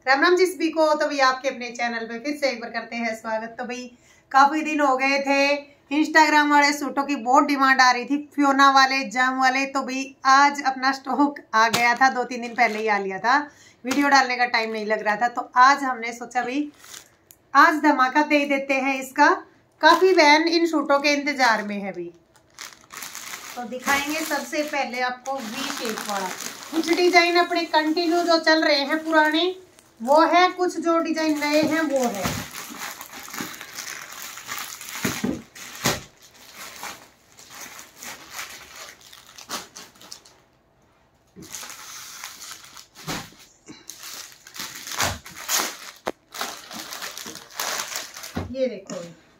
राम राम जी सभी को। तो भाई आपके अपने चैनल पे फिर से एक बार करते हैं स्वागत। तो भाई काफी दिन हो गए थे, इंस्टाग्राम वाले सूटों की बहुत डिमांड आ रही थी, फियोना वाले, जाम वाले। तो भाई आज अपना स्टॉक आ गया था, 2-3 दिन पहले ही आ लिया था, वीडियो डालने का टाइम नहीं लग रहा था। तो आज हमने सोचा भाई आज धमाका दे देते हैं इसका। काफी बहन इन सूटों के इंतजार में है भाई। तो दिखाएंगे सबसे पहले आपको वी शेप वाला। कुछ डिजाइन अपने कंटिन्यू जो चल रहे हैं पुराने वो है, कुछ जो डिजाइन नए हैं वो है। ये देखो,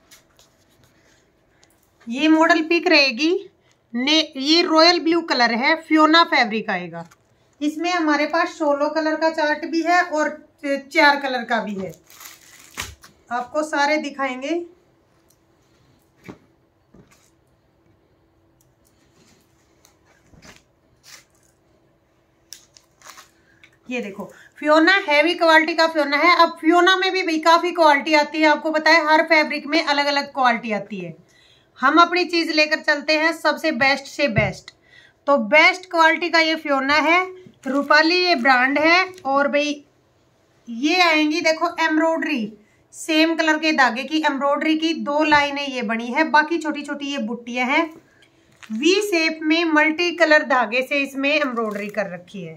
ये मॉडल पिक रहेगी ने, ये रॉयल ब्लू कलर है, फियोना फैब्रिक आएगा। इसमें हमारे पास 16 कलर का चार्ट भी है और 4 कलर का भी है। आपको सारे दिखाएंगे। ये देखो, फियोना हैवी क्वालिटी का फियोना है। अब फियोना में भी भाई काफी क्वालिटी आती है, आपको पता है, हर फैब्रिक में अलग अलग क्वालिटी आती है। हम अपनी चीज लेकर चलते हैं सबसे बेस्ट से बेस्ट। तो बेस्ट क्वालिटी का ये फियोना है, रूपाली ये ब्रांड है। और भाई ये आएंगी देखो एम्ब्रॉयडरी, सेम कलर के धागे की एम्ब्रॉयडरी की 2 लाइनें ये बनी है, बाकी छोटी छोटी ये बुट्टियां हैं। वी शेप में मल्टी कलर धागे से इसमें एम्ब्रॉयडरी कर रखी है।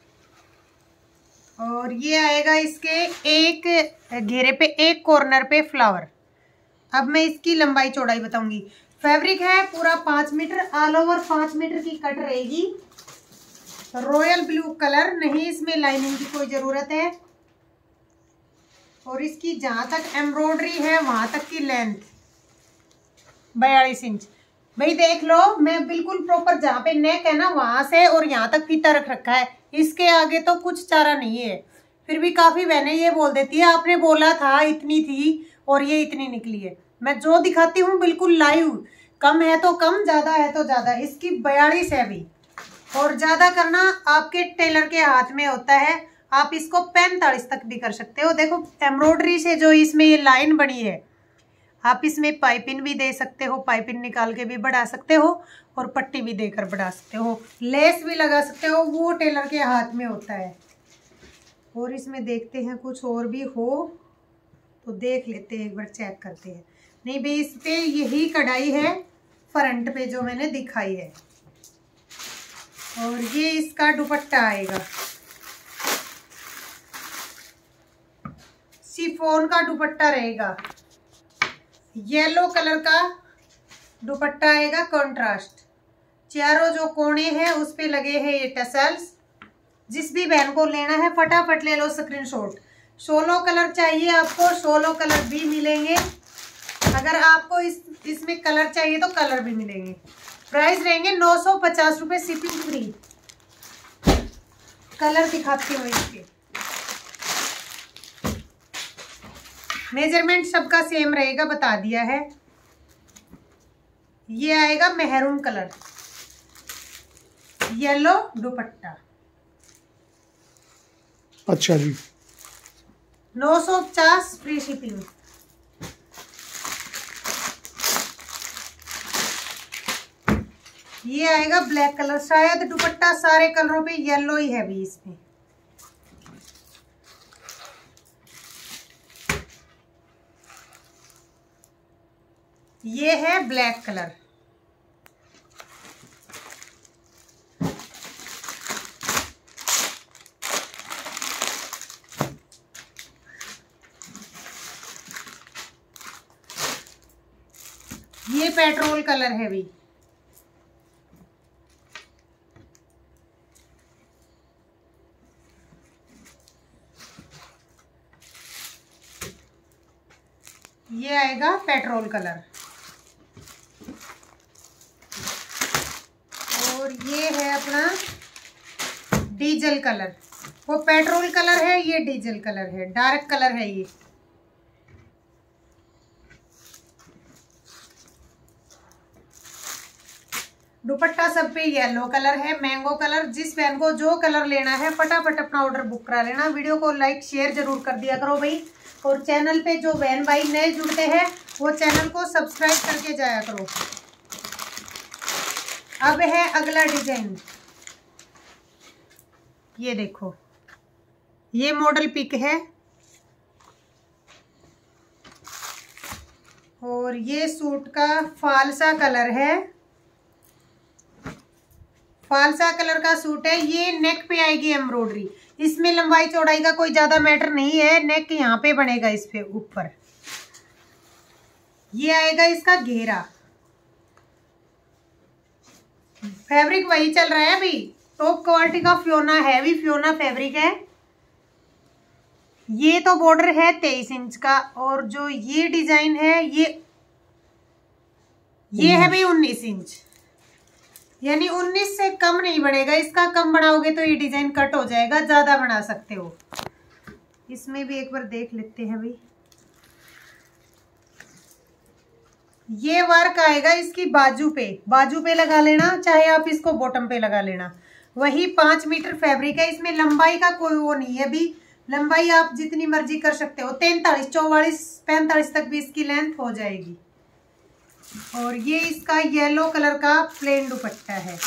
और ये आएगा इसके एक घेरे पे, एक कॉर्नर पे फ्लावर। अब मैं इसकी लंबाई चौड़ाई बताऊंगी। फैब्रिक है पूरा 5 मीटर, ऑल ओवर 5 मीटर की कट रहेगी। रॉयल ब्लू कलर, नहीं इसमें लाइनिंग की कोई जरूरत है। और इसकी जहां तक एम्ब्रॉयडरी है वहां तक की लेंथ 42 इंच। भाई देख लो, मैं बिल्कुल प्रॉपर जहां पे नेक है ना वहां से और यहाँ तक फीता रख रखा है। इसके आगे तो कुछ चारा नहीं है। फिर भी काफी बहनें ये बोल देती है आपने बोला था इतनी थी और ये इतनी निकली है। मैं जो दिखाती हूँ बिल्कुल लाइव, कम है तो कम, ज्यादा है तो ज्यादा। इसकी 42 है भी, और ज्यादा करना आपके टेलर के हाथ में होता है। आप इसको 45 तक भी कर सकते हो। देखो एम्ब्रॉयडरी से जो इसमें ये लाइन बनी है, आप इसमें पाइपिंग भी दे सकते हो, पाइपिंग निकाल के भी बढ़ा सकते हो और पट्टी भी देकर बढ़ा सकते हो, लेस भी लगा सकते हो, वो टेलर के हाथ में होता है। और इसमें देखते हैं कुछ और भी हो तो देख लेते हैं, एक बार चेक करते हैं। नहीं भाई इस पे यही कढ़ाई है फ्रंट पे जो मैंने दिखाई है। और ये इसका दुपट्टा आएगा, शिफॉन का दुपट्टा रहेगा। येलो कलर का दुपट्टा आएगा, कंट्रास्ट। चारों जो कोने हैं उस पे लगे हैं ये टसल्स। जिस भी बहन को लेना है फटाफट ले लो स्क्रीनशॉट। 16 कलर चाहिए आपको, 16 कलर भी मिलेंगे। अगर आपको इसमें कलर चाहिए तो कलर भी मिलेंगे। प्राइस रहेंगे 950 रुपये, शिपिंग फ्री। कलर दिखाती हूँ इसके। मेजरमेंट सबका सेम रहेगा, बता दिया है। ये आएगा मेहरून कलर, येलो दुपट्टा। अच्छा जी, 950 फ्री शिपिंग। ये आएगा ब्लैक कलर, शायद दुपट्टा सारे कलरों पे येलो ही है भी इसमें। ये है ब्लैक कलर। ये पेट्रोल कलर है भी। ये आएगा पेट्रोल कलर। और ये है अपना डीजल कलर। वो पेट्रोल कलर है, ये डीजल कलर है, डार्क कलर है ये। दुपट्टा सब पे येलो कलर है, मैंगो कलर। जिस बहन को जो कलर लेना है फटाफट अपना ऑर्डर बुक करा लेना। वीडियो को लाइक शेयर जरूर कर दिया करो भाई। और चैनल पे जो बहन भाई नए जुड़ते हैं वो चैनल को सब्सक्राइब करके जाया करो। अब है अगला डिजाइन, ये देखो, ये मॉडल पिक है और ये सूट का फालसा कलर है। फालसा कलर का सूट है। ये नेक पे आएगी एम्ब्रॉयडरी। इसमें लंबाई चौड़ाई का कोई ज्यादा मैटर नहीं है। नेक यहाँ पे बनेगा, इस पे ऊपर ये आएगा इसका घेरा। फैब्रिक वही चल रहा है अभी, टॉप क्वालिटी का फ्योना, हैवी फ्योना फैब्रिक है। ये तो बॉर्डर है 23 इंच का और जो ये डिजाइन है ये है भाई 19 इंच, यानी 19 से कम नहीं बढ़ेगा। इसका कम बढ़ाओगे तो ये डिजाइन कट हो जाएगा, ज्यादा बना सकते हो। इसमें भी एक बार देख लेते हैं भाई। ये वर्क आएगा इसकी बाजू पे लगा लेना, चाहे आप इसको बॉटम पे लगा लेना। वही 5 मीटर फैब्रिक है। इसमें लंबाई का कोई वो नहीं है अभी, लंबाई आप जितनी मर्जी कर सकते हो। 43, 44, 45 तक भी इसकी लेंथ हो जाएगी। और ये इसका येलो कलर का प्लेन दुपट्टा है।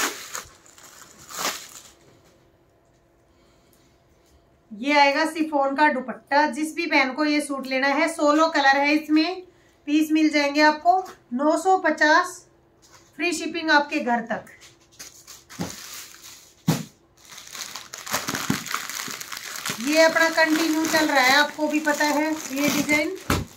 ये आएगा शिफॉन का दुपट्टा। जिस भी बहन को ये सूट लेना है, 16 कलर है इसमें, पीस मिल जाएंगे आपको 950, फ्री शिपिंग आपके घर तक। ये अपना कंटिन्यू चल रहा है, आपको भी पता है। ये डिजाइन,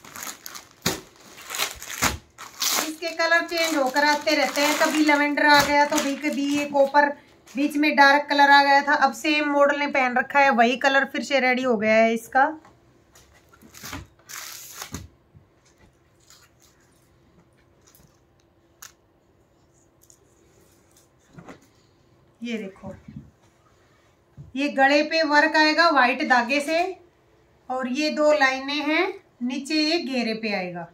इसके कलर चेंज होकर आते रहते हैं। कभी लेवेंडर आ गया तो कभी ये कॉपर, बीच में डार्क कलर आ गया था। अब सेम मॉडल ने पहन रखा है, वही कलर फिर से रेडी हो गया है इसका। ये देखो, ये गले पे वर्क आएगा व्हाइट धागे से और ये 2 लाइनें हैं, नीचे ये घेरे पे आएगा।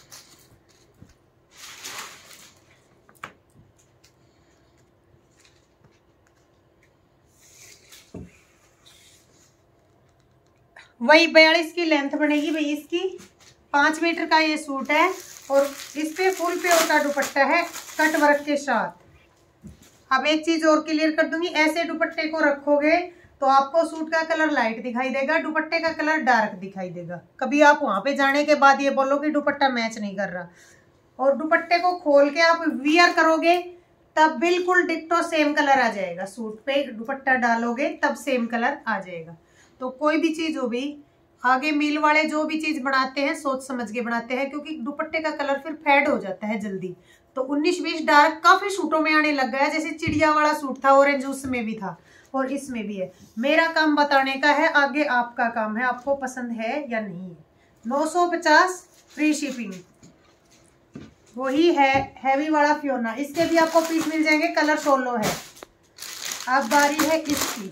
वही 42 की लेंथ बनेगी भाई इसकी। 5 मीटर का ये सूट है और इस पे फुल प्योर का दुपट्टा है कट वर्क के साथ। अब एक चीज और क्लियर कर दूंगी, ऐसे दुपट्टे को रखोगे तो आपको सूट का कलर लाइट दिखाई देगा, दुपट्टे का कलर डार्क दिखाई देगा। कभी आप वहां पे जाने के बाद ये बोलो कि दुपट्टा मैच नहीं कर रहा। और दुपट्टे को खोल के आप वियर करोगे तब बिल्कुल डिट्टो सेम कलर आ जाएगा। सूट पे दुपट्टा डालोगे तब सेम कलर आ जाएगा। तो कोई भी चीज हो भी, आगे मिल वाले जो भी चीज बनाते हैं सोच समझ के बनाते हैं, क्योंकि दुपट्टे का कलर फिर फेड हो जाता है जल्दी। तो 19-20 डार्क काफी सूटों में आने लग गया। जैसे चिड़िया वाला सूट था ऑरेंज, उसमें भी था और इसमें भी है। मेरा काम बताने का है, आगे आपका काम है, आपको पसंद है या नहीं है। 950 फ्री शिपिंग। वही है हैवी वाला फ्योना। इसके भी आपको पीस मिल जाएंगे, कलर 16 है। अब बारी है इसकी।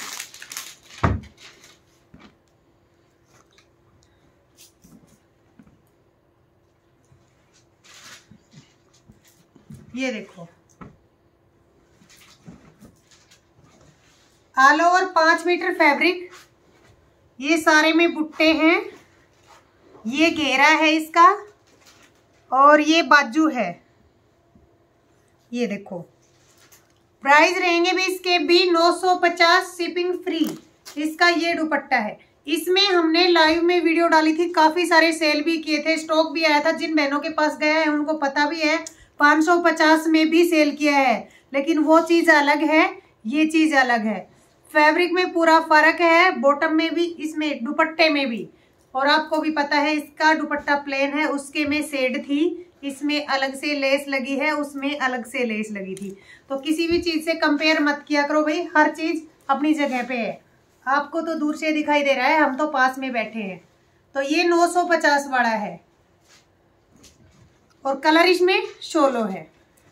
ये देखो, ऑल ओवर 5 मीटर फैब्रिक। ये सारे में बुट्टे हैं, ये घेरा है इसका और ये बाजू है। ये देखो, प्राइस रहेंगे भी इसके भी 950, शिपिंग फ्री। इसका ये दुपट्टा है। इसमें हमने लाइव में वीडियो डाली थी, काफी सारे सेल भी किए थे, स्टॉक भी आया था। जिन बहनों के पास गया है उनको पता भी है, 550 में भी सेल किया है। लेकिन वो चीज अलग है, ये चीज अलग है। फैब्रिक में पूरा फर्क है, बॉटम में भी, इसमें दुपट्टे में भी। और आपको भी पता है इसका दुपट्टा प्लेन है, उसके में शेड थी, इसमें अलग से लेस लगी है, उसमें अलग से लेस लगी थी। तो किसी भी चीज से कंपेयर मत किया करो भाई, हर चीज अपनी जगह पे है। आपको तो दूर से दिखाई दे रहा है, हम तो पास में बैठे हैं। तो ये 950 वाला है और कलर इसमें 16 है।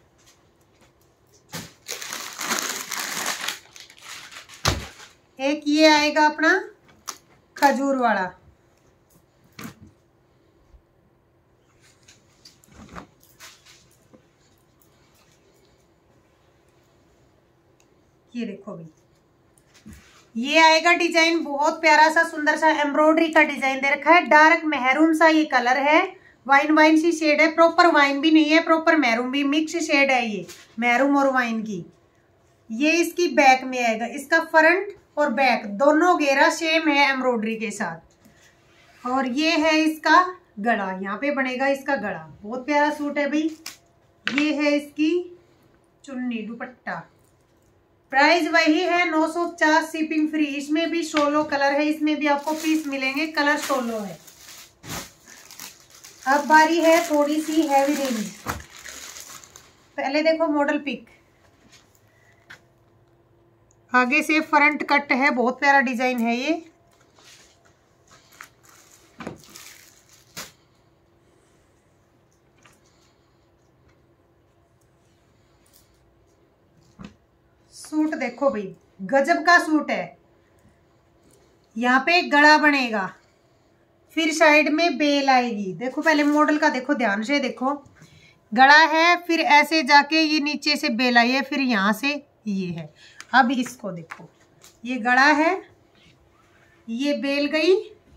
एक ये आएगा अपना खजूर वाला, ये देखो भी, ये आएगा डिजाइन, बहुत प्यारा सा सुंदर सा एम्ब्रॉयडरी का डिजाइन दे रखा है। डार्क मैरून सा ये कलर है, वाइन वाइन सी शेड है, प्रॉपर वाइन भी नहीं है, प्रॉपर मैरून भी, मिक्स शेड है ये मैरून और वाइन की। ये इसकी बैक में आएगा, इसका फ्रंट और बैक दोनों घेरा सेम है एम्ब्रॉयडरी के साथ। और ये है इसका गला, यहाँ पे बनेगा इसका गला। बहुत प्यारा सूट है भाई। ये है इसकी चुन्नी दुपट्टा। प्राइस वही है 950, शिपिंग फ्री। इसमें भी 16 कलर है, इसमें भी आपको पीस मिलेंगे, कलर 16 है। अब बारी है थोड़ी सी हैवी रेंज। पहले देखो मॉडल पिक, आगे से फ्रंट कट है, बहुत प्यारा डिजाइन है ये। सूट देखो भाई, गजब का सूट है। यहाँ पे गला बनेगा, फिर साइड में बेल आएगी। देखो पहले मॉडल का देखो, ध्यान से देखो, गला है, फिर ऐसे जाके ये नीचे से बेल आई है, फिर यहाँ से ये है। अब इसको देखो, ये गला है, ये बेल गई,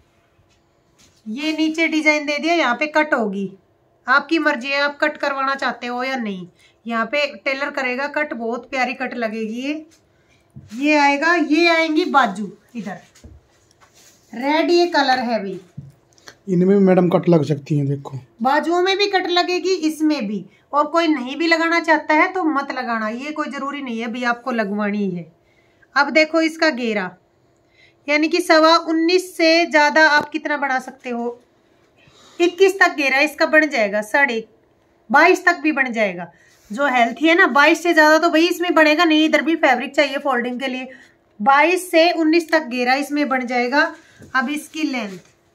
ये नीचे डिजाइन दे दिया, यहाँ पे कट होगी। आपकी मर्जी है, आप कट करवाना चाहते हो या नहीं। यहाँ पे टेलर करेगा कट, बहुत प्यारी कट लगेगी ये आएगा। ये आएंगी बाजू, इधर रेड ये कलर है भी, इनमें भी मैडम कट लग सकती है। देखो बाजुओं में भी कट लगेगी, इसमें भी। और कोई नहीं भी लगाना चाहता है तो मत लगाना, ये कोई जरूरी नहीं है भी आपको लगवानी है। अब देखो इसका घेरा, यानी कि 19.25 से ज्यादा आप कितना बढ़ा सकते हो, 21 तक घेरा इसका बन जाएगा, 22.5 तक भी बन जाएगा। जो हेल्थी है ना, 22 से ज्यादा तो भाई इसमें बनेगा नहीं, इधर भी फैब्रिक चाहिए फोल्डिंग के लिए। 22 से 19 तक घेरा इसमें बन जाएगा। अब इसकी लेंथ,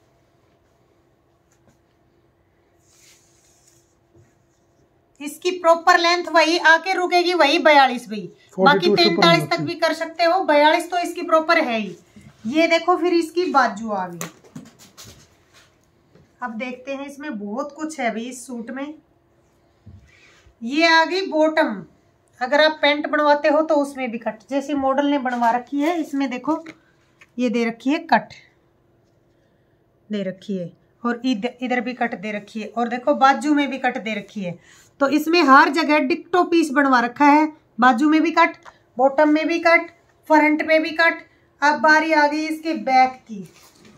इसकी प्रॉपर लेंथ वही आके रुकेगी, वही 42 भाई। बाकी 43 तक भी कर सकते हो, 42 तो इसकी प्रॉपर है ही। ये देखो फिर इसकी बाजू आ गई। अब देखते हैं, इसमें बहुत कुछ है भाई इस सूट में। ये आ गई बॉटम, अगर आप पैंट बनवाते हो तो उसमें भी कट, जैसे मॉडल ने बनवा रखी है। इसमें देखो ये दे रखी है, कट दे रखी है, और इधर भी कट दे रखी है, और देखो बाजू में भी कट दे रखी है। तो इसमें हर जगह डिक्टो पीस बनवा रखा है, बाजू में भी कट, बॉटम में भी कट, फ्रंट में भी कट। अब बारी आ गई इसके बैक की।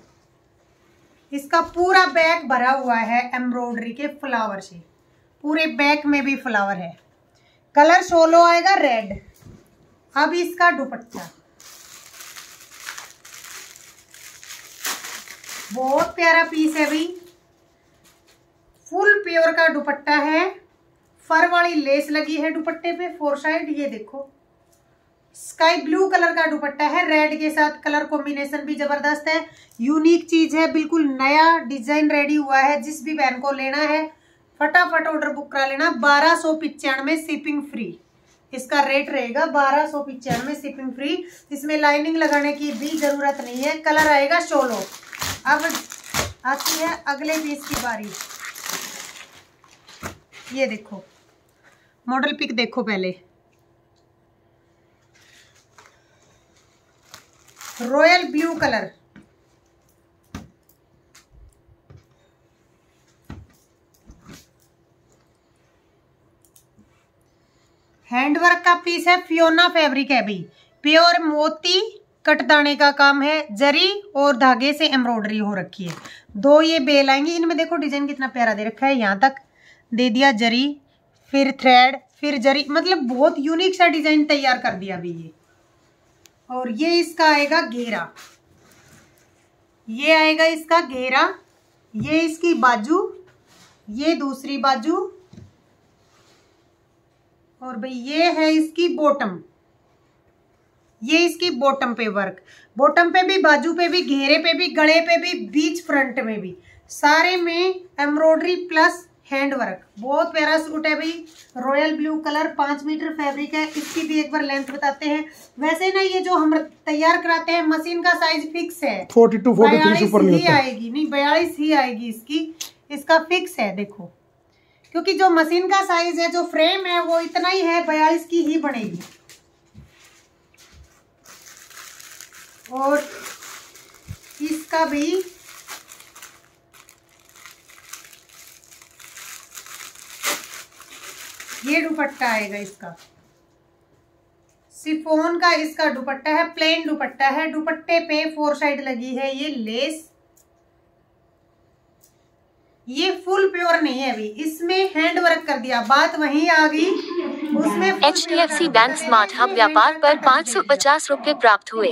इसका पूरा बैक भरा हुआ है एम्ब्रॉयडरी के फ्लावर से, पूरे बैक में भी फ्लावर है। कलर 16 आएगा, रेड। अब इसका दुपट्टा बहुत प्यारा पीस है भाई, फुल प्योर का दुपट्टा है, फर वाली लेस लगी है दुपट्टे पे 4 साइड। ये देखो स्काई ब्लू कलर का दुपट्टा है, रेड के साथ कलर कॉम्बिनेशन भी जबरदस्त है, यूनिक चीज है, बिल्कुल नया डिजाइन रेडी हुआ है। जिस भी बहन को लेना है फटाफट ऑर्डर बुक करा लेना। 1295 शिपिंग फ्री इसका रेट रहेगा, 1295 शिपिंग फ्री। इसमें लाइनिंग लगाने की भी जरूरत नहीं है। कलर आएगा 16। अब आती है अगले पीस की बारी। ये देखो मॉडल पिक देखो पहले, रॉयल ब्लू कलर, हैंडवर्क का पीस है, फियोना फैब्रिक है भाई, प्योर मोती कटदाने का काम है, जरी और धागे से एम्ब्रॉयडरी हो रखी है। 2 ये बेल आएंगी, इनमें देखो डिजाइन कितना प्यारा दे रखा है, यहाँ तक दे दिया जरी, फिर थ्रेड, फिर जरी, मतलब बहुत यूनिक सा डिजाइन तैयार कर दिया अभी ये। और ये इसका आएगा घेरा, ये आएगा इसका घेरा, ये इसकी बाजू, ये दूसरी बाजू, और भाई ये है इसकी बॉटम। ये इसकी बॉटम पे वर्क, बॉटम पे भी, बाजू पे भी, घेरे पे भी, गले पे भी, बीच फ्रंट में भी, सारे में एम्ब्रॉयडरी प्लस हैंडवर्क। बहुत प्यारा सूट है भाई, royal blue colour, 5 metre fabric है। इसकी भी एक बार लेंथ बताते हैं। वैसे ना ये जो हम तैयार कराते हैं मशीन का साइज फिक्स है, 42 ऊपर नहीं आएगी, नहीं 42 ही आएगी इसकी, इसका फिक्स है। देखो क्योंकि जो मशीन का साइज है, जो फ्रेम है वो इतना ही है, 42 की ही बनेगी। और इसका भी ये दुपट्टा आएगा। इसका शिफॉन का इसका दुपट्टा है, प्लेन दुपट्टा है। दुपट्टे पे 4 साइड लगी है ये लेस। ये फुल प्योर नहीं है, अभी इसमें हैंड वर्क कर दिया। बात वहीं आ गई, उसमें HDFC बैंक स्मार्ट हब व्यापार पर 550 रुपए प्राप्त हुए।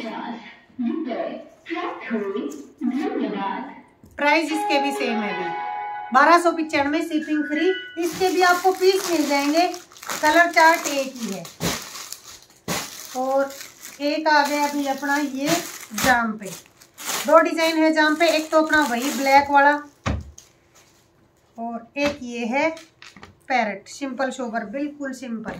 प्राइस इसके भी सेम है, भी 1295 शिपिंग फ्री। इसके भी आपको पीस मिल जाएंगे। कलर चार्ट एक ही है। और एक आ गया अभी अपना ये जाम पे। 2 डिजाइन है जाम पे। एक तो अपना वही ब्लैक वाला और एक ये है पैरेट सिंपल सोबर, बिल्कुल सिंपल।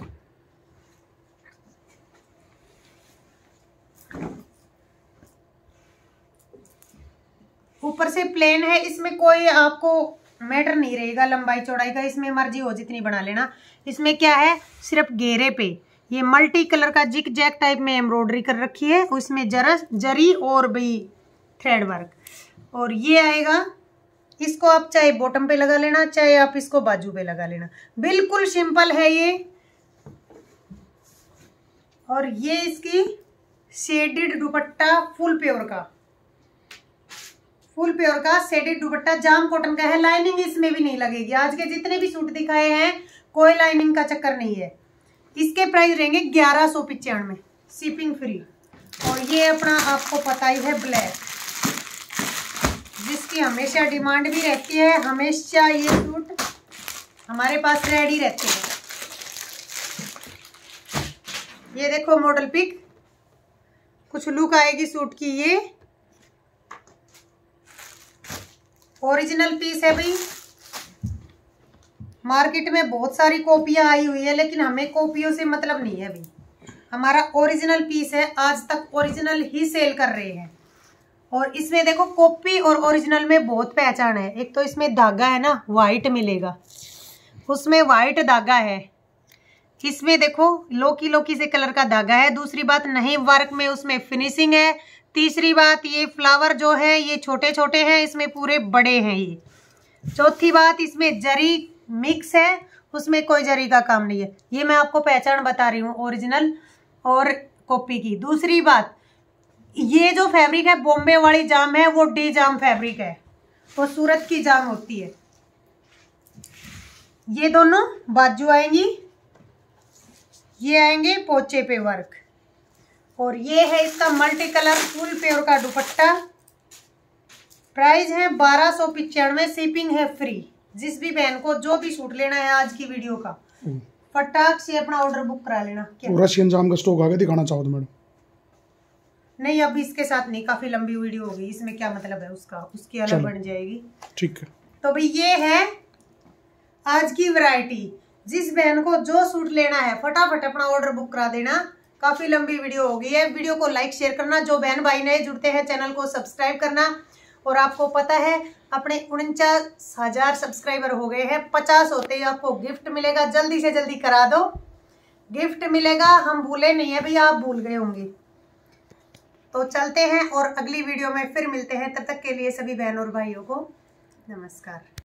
ऊपर से प्लेन है, इसमें कोई आपको मैटर नहीं रहेगा लंबाई चौड़ाई का। इसमें मर्जी हो जितनी बना लेना। इसमें क्या है, सिर्फ घेरे पे ये मल्टी कलर का जिग जैग टाइप में एम्ब्रॉयडरी कर रखी है। उसमें जरी और भी थ्रेड वर्क। और ये आएगा, इसको आप चाहे बॉटम पे लगा लेना, चाहे आप इसको बाजू पे लगा लेना। बिल्कुल सिंपल है ये। और ये इसकी शेडेड दुपट्टा फुल प्योर का, फुल प्योर का शेडेड दुपट्टा जाम कॉटन का है। लाइनिंग इसमें भी नहीं लगेगी। आज के जितने भी सूट दिखाए हैं कोई लाइनिंग का चक्कर नहीं है। इसके प्राइस रहेंगे 1195 शिपिंग फ्री। और ये अपना आपको पता ही है ब्लैक, जिसकी हमेशा डिमांड भी रहती है। हमेशा ये सूट हमारे पास रेडी रहते हैं। ये देखो मॉडल पिक, कुछ लुक आएगी सूट की। ये ओरिजिनल पीस है भाई। मार्केट में बहुत सारी कॉपियां आई हुई है, लेकिन हमें कॉपियों से मतलब नहीं है भाई। हमारा ओरिजिनल पीस है, आज तक ओरिजिनल ही सेल कर रहे हैं। और इसमें देखो कॉपी और ओरिजिनल में बहुत पहचान है। एक तो इसमें धागा है ना, वाइट मिलेगा, उसमें वाइट धागा है। इसमें देखो लोकी लोकी से कलर का धागा है। दूसरी बात, नहीं वर्क में उसमें फिनिशिंग है। तीसरी बात, ये फ्लावर जो है ये छोटे छोटे हैं, इसमें पूरे बड़े हैं ये। चौथी बात, इसमें जरी मिक्स है, उसमें कोई जरी का काम नहीं है। ये मैं आपको पहचान बता रही हूँ ओरिजिनल और कॉपी की। दूसरी बात, ये जो फैब्रिक है बॉम्बे वाली जाम है, वो डी जाम फैब्रिक है, वो सूरत की जाम होती है। ये दोनों बाजू आएंगी, ये आएंगे पोचे पे वर्क। और ये है इसका मल्टी कलर फुल प्योर का दुपट्टा। प्राइस है 1295, शिपिंग है फ्री। जिस भी बहन को जो भी सूट लेना है आज की वीडियो का, फटाक से अपना ऑर्डर बुक करा लेना। पूरा रशियन जाम का स्टॉक आगे दिखाना चाहो तो मैडम? नहीं, अभी इसके साथ नहीं, काफी लंबी वीडियो होगी। इसमें क्या मतलब है उसका, उसकी अलग बन जाएगी। ठीक है। तो भाई ये है आज की वैरायटी। जिस बहन को जो सूट लेना है फटाफट अपना ऑर्डर बुक करा देना। काफी लंबी वीडियो हो गई है। वीडियो को लाइक शेयर करना। जो बहन भाई नए जुड़ते हैं चैनल को सब्सक्राइब करना। और आपको पता है अपने 49,000 सब्सक्राइबर हो गए हैं। 50 होते ही आपको गिफ्ट मिलेगा। जल्दी से जल्दी करा दो, गिफ्ट मिलेगा। हम भूले नहीं है भैया, आप भूल गए होंगे। तो चलते हैं और अगली वीडियो में फिर मिलते हैं। तब तक के लिए सभी बहनों और भाइयों को नमस्कार।